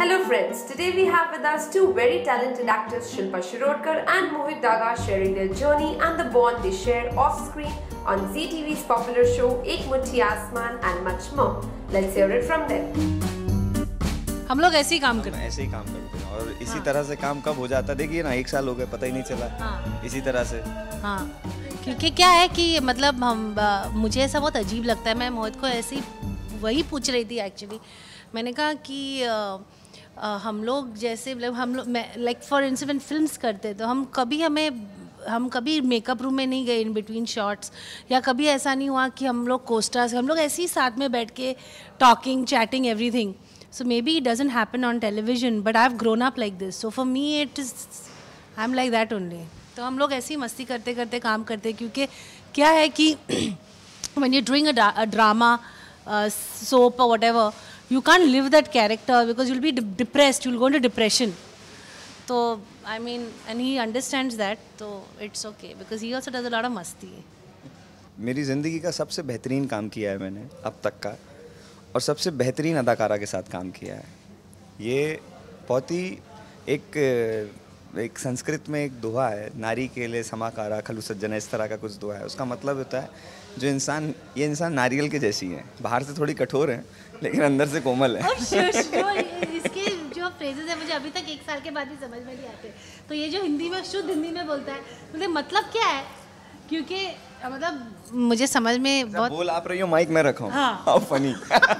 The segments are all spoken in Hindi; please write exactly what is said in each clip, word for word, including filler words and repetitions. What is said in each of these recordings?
Hello friends, today we have with us two very talented actors Shilpa Shirodkar and Mohit Dagga sharing their journey and the bond they share off screen on Zee T V's popular show एक मुट्ठी आसमान and much more. Let's hear it from them. हम लोग ऐसे ही काम करते हैं ऐसे ही काम करते हैं और इसी हाँ। तरह से काम कब हो जाता है देखिए ना, एक साल हो गए पता ही नहीं चला। हाँ। इसी तरह से हाँ, क्योंकि क्या है कि मतलब हम आ, मुझे ऐसा बहुत अजीब लगता है। मैं मोहित को ऐसे ही वही पूछ रही थी एक्चुअली। मैंने कहा कि आ, आ, हम लोग जैसे मतलब हम लोग मैं लाइक फॉर इंस्टेंस फिल्म्स करते तो हम कभी हमें हम कभी मेकअप रूम में नहीं गए इन बिटवीन शॉट्स, या कभी ऐसा नहीं हुआ कि हम लोग कोस्टार्स हम लोग ऐसे ही साथ में बैठ के talking chatting everything. So maybe it doesn't happen on television, but I've grown up like this. So for me it is, I'm like that only. तो हम लोग ऐसे ही मस्ती करते करते काम करते हैं, क्योंकि क्या है कि when you're doing a, a drama, uh, soap or whatever, you can't live that character because you'll be de depressed, you'll go into depression. So I mean, and he understands that, so it's okay because he also does a lot of masti. मेरी ज़िंदगी का सबसे बेहतरीन काम किया है मैंने अब तक का, और सबसे बेहतरीन अदाकारा के साथ काम किया है. ये बहुत ही एक एक संस्कृत में एक दोहा है, नारी के लिए समाकारा खलु सज्जन, इस तरह का कुछ दोहा है. उसका मतलब होता है जो इंसान, ये इंसान नारियल के जैसी है, बाहर से थोड़ी कठोर है लेकिन अंदर से कोमल है. इसके जो फ्रेजेस है मुझे अभी तक एक साल के बाद भी समझ में नहीं आते. तो ये जो हिंदी में शुद्ध हिंदी में बोलता है, मुझे मतलब क्या है, क्योंकि मतलब मुझे समझ में बहुत बोल आप रही हो, माइक में रखा हूँ. How funny.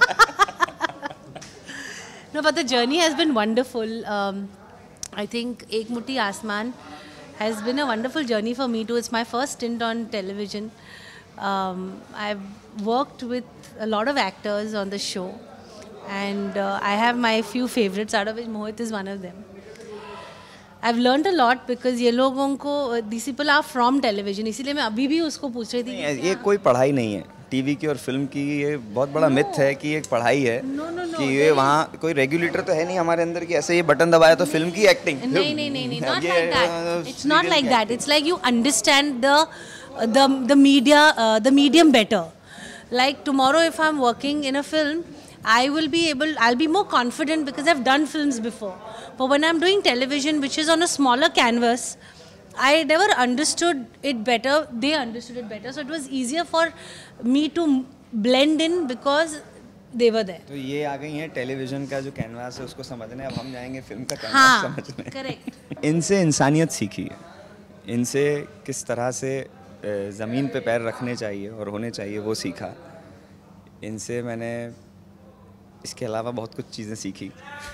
No, but the journey has been wonderful. Um, I think एक मुट्ठी आसमान has been a wonderful journey for me too. It's my first stint on television. Um, I've worked with a lot of actors on the show, and uh, I have my few favorites, out of which Mohit is one of them. I've learned a lot because ये लोगों को these people are from television, इसीलिए मैं अभी भी उसको पूछ रही थी. ये कोई पढ़ाई नहीं है टीवी की और फिल्म की. ये बहुत बड़ा no. मिथ है कि ये एक पढ़ाई है. no, no, no, कि ये वहाँ कोई रेगुलेटर तो है नहीं हमारे अंदर कि ऐसे ये बटन दबाया तो फिल्म की एक्टिंग. नहीं नहीं नहीं नहीं, not like that. It's not like that. It's like you understand the the the media uh, the medium better. Like tomorrow if I'm working in a film, I will be able, I'll be more confident because I've done films before. But when I'm doing television, which is on a smaller canvas, I never understood it better. They understood it better. So it was easier for me to blend in because they were there. तो ये आ गई है टेलीविजन का जो कैनवास है उसको समझने. अब हम जाएंगे फिल्म का कैनवास हाँ, समझने. करेक्ट. इनसे इंसानियत सीखी है. इनसे किस तरह से ज़मीन पे पैर रखने चाहिए और होने चाहिए वो सीखा. इनसे मैंने इसके अलावा बहुत कुछ चीज़ें सीखी.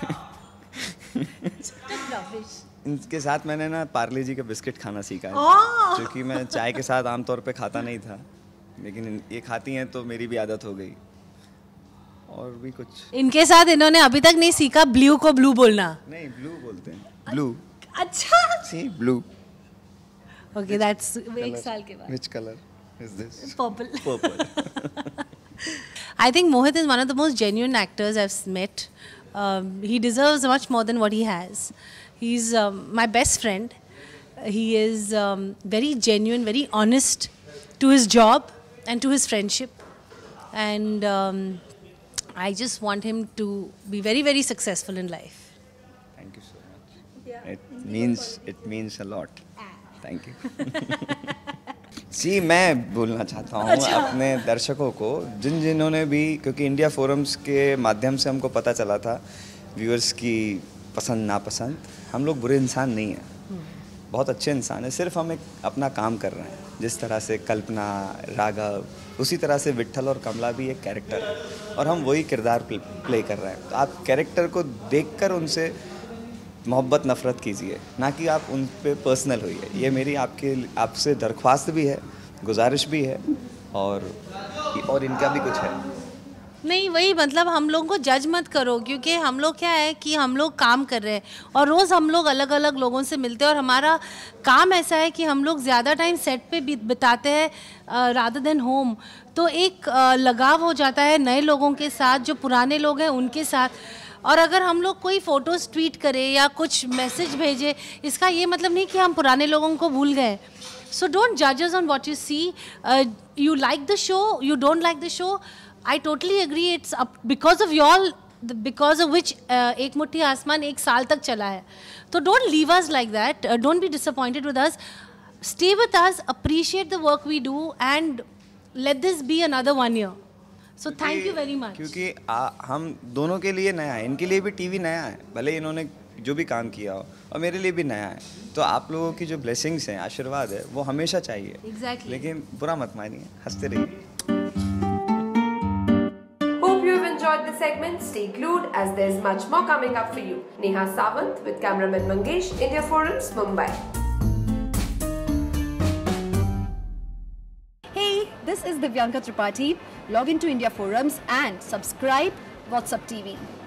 इनके साथ मैंने ना पार्ले जी का बिस्किट खाना सीखा है, क्योंकि मैं चाय के साथ आमतौर पे खाता नहीं था, लेकिन ये खाती हैं तो मेरी भी आदत हो गई. और भी कुछ इनके साथ इन्होंने अभी तक नहीं सीखा ब्लू को ब्लू बोलना. नहीं, ब्लू बोलते हैं. ब्लू. अच्छा. सी ब्लू. ओके, दैट्स एक साल के बाद. Which color is this? Purple. Purple. I think Mohit is one of the most genuine actors I've met. Um, he deserves much more than what he has. He's um, my best friend. He is um, very genuine, very honest to his job and to his friendship. And um, I just want him to be very, very successful in life. Thank you so much. Yeah. It means it means a lot. Thank you. जी, मैं बोलना चाहता हूँ अच्छा। अपने दर्शकों को, जिन जिन्होंने भी, क्योंकि इंडिया फोरम्स के माध्यम से हमको पता चला था व्यूअर्स की पसंद नापसंद. हम लोग बुरे इंसान नहीं हैं, बहुत अच्छे इंसान हैं. सिर्फ हम एक अपना काम कर रहे हैं. जिस तरह से कल्पना, राघव, उसी तरह से विट्ठल और कमला भी एक कैरेक्टर है और हम वही किरदार प्ले कर रहे हैं. तो आप कैरेक्टर को देखकर उनसे मोहब्बत नफ़रत कीजिए, ना कि आप उन पे पर्सनल होइए. ये मेरी आपके आपसे दरख्वास्त भी है, गुजारिश भी है, और और इनका भी कुछ है. नहीं, वही मतलब हम लोगों को जज मत करो, क्योंकि हम लोग क्या है कि हम लोग काम कर रहे हैं और रोज़ हम लोग अलग अलग लोगों से मिलते हैं, और हमारा काम ऐसा है कि हम लोग ज़्यादा टाइम सेट पे बिताते हैं रादर देन होम. तो एक uh, लगाव हो जाता है नए लोगों के साथ, जो पुराने लोग हैं उनके साथ. और अगर हम लोग कोई फ़ोटोज़ ट्वीट करें या कुछ मैसेज भेजे, इसका ये मतलब नहीं कि हम पुराने लोगों को भूल गए. सो डोंट जज us on what you see. You like the show, you don't like the show, I totally agree. It's up because of y'all because of which एक मुट्ठी आसमान एक साल तक चला है. तो don't leave us like that, don't be disappointed with us, stay with us, appreciate the work we do and let this be another one year. So thank you very much. क्योंकि आ, हम दोनों के लिए नया है, इनके लिए भी टीवी नया है, भले इन्होंने जो भी काम किया हो, और मेरे लिए भी नया है. तो आप लोगों की जो ब्लेसिंग्स हैं, आशीर्वाद है, वो हमेशा चाहिए. Exactly. लेकिन बुरा मत मानिए, हंसते रहिए. Hope you have enjoyed the segment. Stay glued as there's much more coming up for you. Neha Sawant with cameraman Mangesh, India Forums, Mumbai. Hey, this is Divyanka Tripathi. Log into India Forums and subscribe WhatsApp T V.